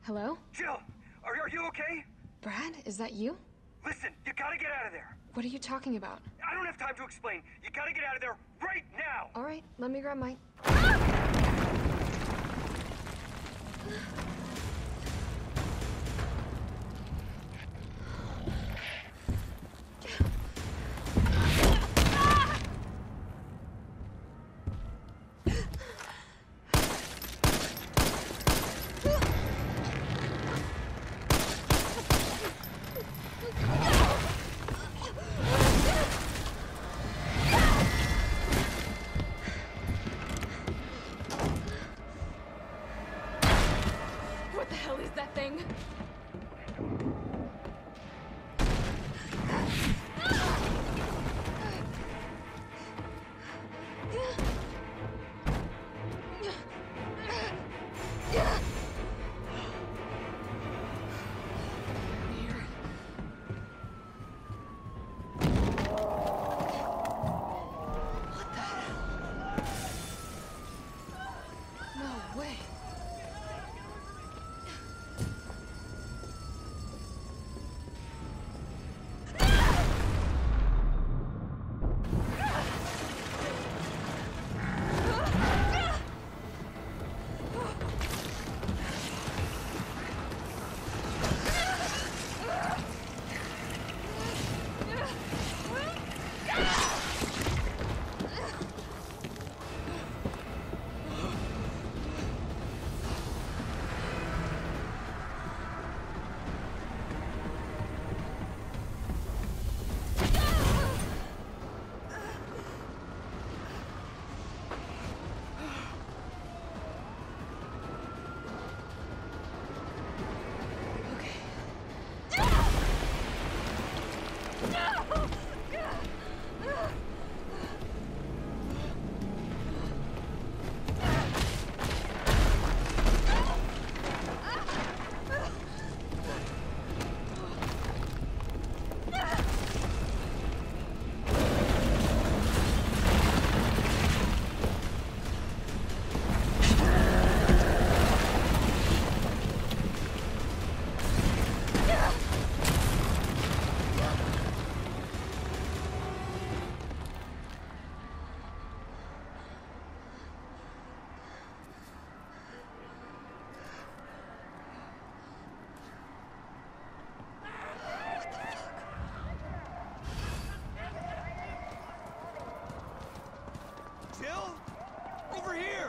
Hello? Jill, are you okay? Brad, is that you? Listen, you gotta get out of there. What are you talking about? I don't have time to explain. You gotta get out of there right now. All right, let me grab my... What the hell is that thing? No way. Jill? Over here!